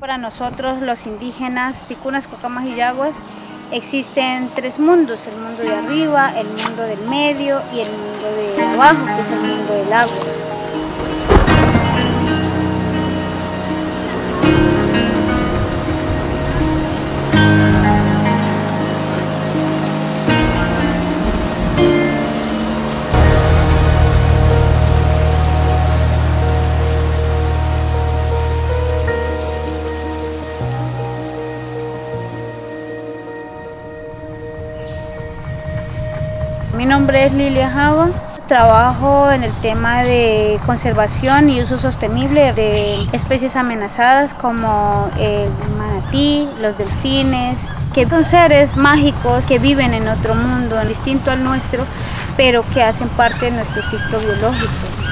Para nosotros los indígenas, ticunas, cocamas y yaguas, existen tres mundos: el mundo de arriba, el mundo del medio y el mundo de abajo, que es el mundo del agua. Mi nombre es Lilia Java, trabajo en el tema de conservación y uso sostenible de especies amenazadas como el manatí, los delfines, que son seres mágicos que viven en otro mundo distinto al nuestro, pero que hacen parte de nuestro ciclo biológico.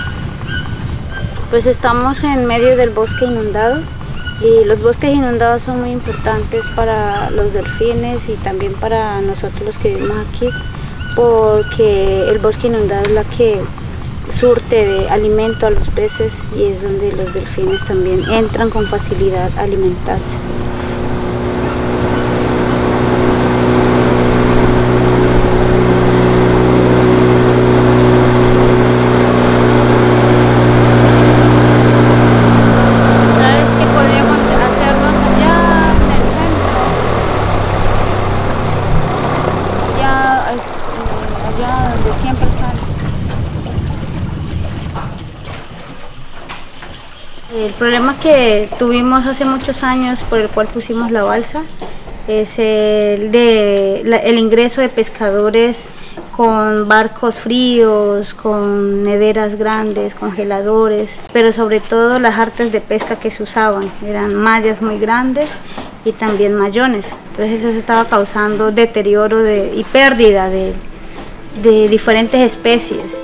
Pues estamos en medio del bosque inundado y los bosques inundados son muy importantes para los delfines y también para nosotros los que vivimos aquí, porque el bosque inundado es la que surte de alimento a los peces y es donde los delfines también entran con facilidad a alimentarse. ¿Sabes qué podríamos hacernos allá en el centro? Allá donde siempre sale. El problema que tuvimos hace muchos años, por el cual pusimos la balsa, es el ingreso de pescadores con barcos fríos, con neveras grandes, congeladores, pero sobre todo las artes de pesca que se usaban, eran mallas muy grandes y también mayones. Entonces eso estaba causando deterioro y pérdida de diferentes especies.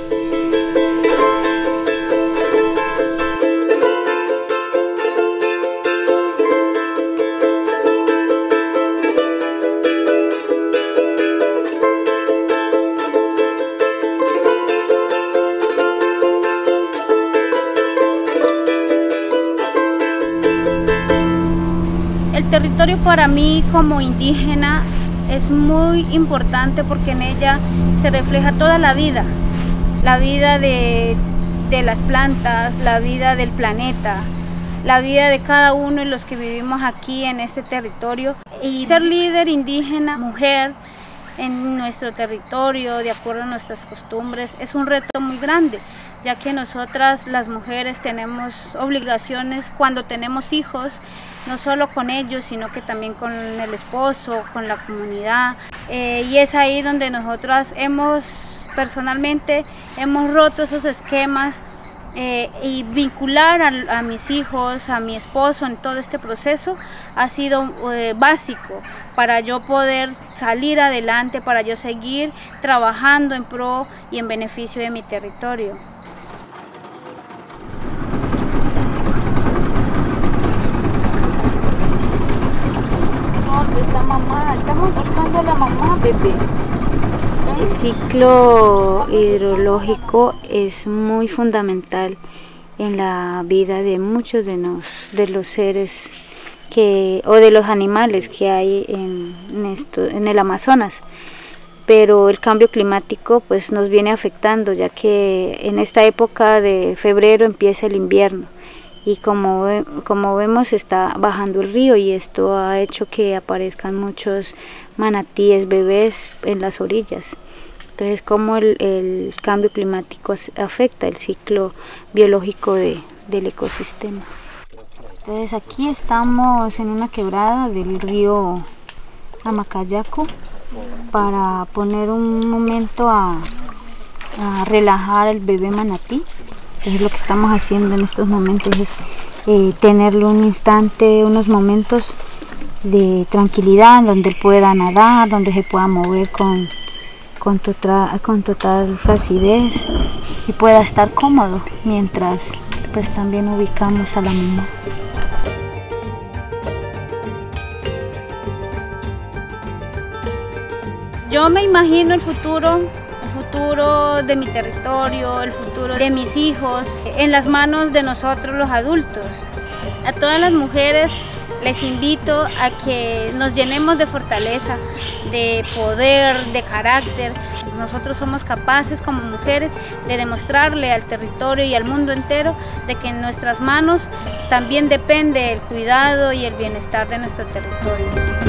El territorio para mí como indígena es muy importante porque en ella se refleja toda la vida de las plantas, la vida del planeta, la vida de cada uno de los que vivimos aquí en este territorio. Y ser líder indígena, mujer, en nuestro territorio, de acuerdo a nuestras costumbres, es un reto muy grande, ya que nosotras las mujeres tenemos obligaciones cuando tenemos hijos, no solo con ellos, sino que también con el esposo, con la comunidad. Y es ahí donde nosotras personalmente hemos roto esos esquemas y vincular a mis hijos, a mi esposo en todo este proceso ha sido básico para yo poder salir adelante, para yo seguir trabajando en pro y en beneficio de mi territorio. ¿Dónde está mamá? Estamos buscando a la mamá, bebé. El ciclo hidrológico es muy fundamental en la vida de muchos de los seres o de los animales que hay en el Amazonas. Pero el cambio climático pues nos viene afectando, ya que en esta época de febrero empieza el invierno. Y como vemos está bajando el río y esto ha hecho que aparezcan muchos manatíes bebés en las orillas. Entonces cómo el cambio climático afecta el ciclo biológico del ecosistema. Entonces aquí estamos en una quebrada del río Amacayaco para poner un momento a relajar el bebé manatí. Entonces lo que estamos haciendo en estos momentos es tenerle un instante, unos momentos de tranquilidad donde él pueda nadar, donde se pueda mover con total flacidez y pueda estar cómodo mientras pues también ubicamos a la mamá. Yo me imagino el futuro de mi territorio, el futuro de mis hijos, en las manos de nosotros los adultos. A todas las mujeres Les invito a que nos llenemos de fortaleza, de poder, de carácter. Nosotros somos capaces como mujeres de demostrarle al territorio y al mundo entero de que en nuestras manos también depende el cuidado y el bienestar de nuestro territorio.